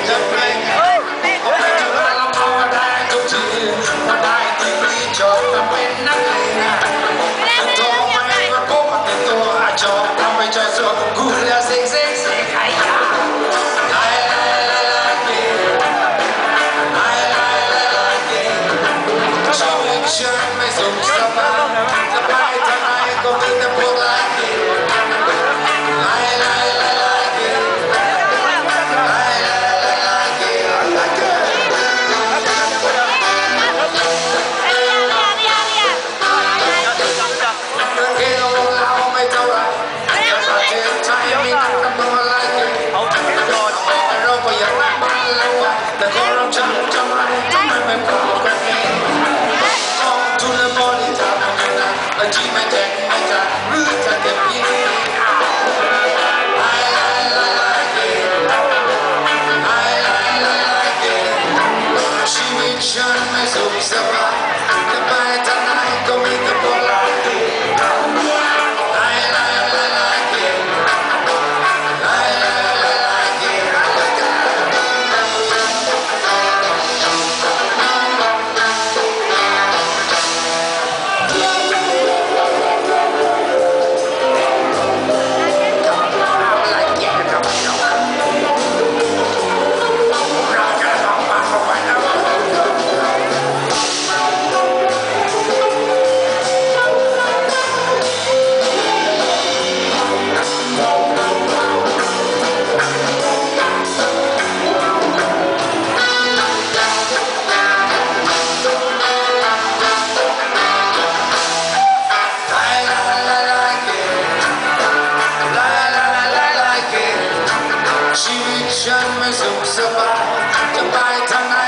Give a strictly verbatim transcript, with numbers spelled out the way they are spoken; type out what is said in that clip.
จะเป็นผมเป็นจะมาเราเอาได้ทุกทีมาได้ที่รีจบจะเป็นนักเลงตัวไม่ว่าโก้มาติดตัวอาจบทำไปจอยสุดกูเลี้ยเซ็งเซ็งเซ็งไอ้ยาไล่ไล่ไล่ไล่เกย์ไล่ไล่ไล่ไล่เกย์ชีวิตฉันไม่สุขสบายจะไปทางไหนก็มีแต่พวกไล่เกย์ไล่ไล่ไล่ไล่เกย์ไล่ไล่ไล่ไล่เกย์ไล่เกย์เกย์เราไม่เท่าไรแต่ประเทศไทยมีนักการเมืองไล่เกย์เราก็ยังรักบ้านเราไว้แต่คนเราจำจำอะไรทำไมไม่พอกันเองกองทุนและบริจาคไม่ได้และจีไม่แจกไม่จ่ายหรือจะเก็บเงินไล่ไล่ไล่ไล่เกย์ไล่ไล่ไล่ไล่เกย์ชีวิตฉันไม่สุขสบายจะไปทางไหนก็มีแต่พวกไล่เกย์ไล่ไล่ไล่ไล่เกย์ไล่ไล่ไล่ไล่เกย์ชีวิตฉันไม่สุขสบายจะไปทางไหน